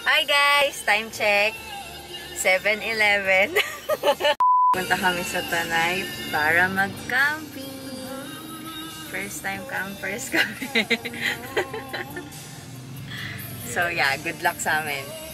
Hi guys! Time check. 7:11. Punta kami sa Tanay para mag-camping. First time campers kami. So yeah, good luck sa amin.